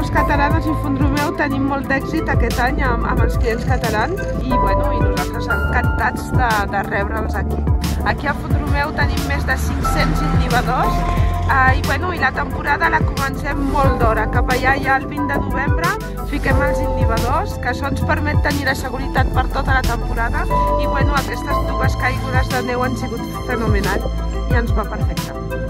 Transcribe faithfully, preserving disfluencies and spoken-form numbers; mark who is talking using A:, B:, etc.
A: nosaltres catalanes i Font-romeu tenim molt d'èxit aquest any amb, amb els clients catalans i, bueno, i nosaltres encantats de, de rebre'ls aquí. Aquí a Font-romeu tenim més de cinc-cents innivadors eh, i, bueno, i la temporada la comencem molt d'hora. Cap allà ja el vint de novembre fiquem els innivadors, que això ens permet tenir la seguretat per tota la temporada i, bueno, aquestes dues caigudes de neu han sigut fenomenals i ens va perfecte.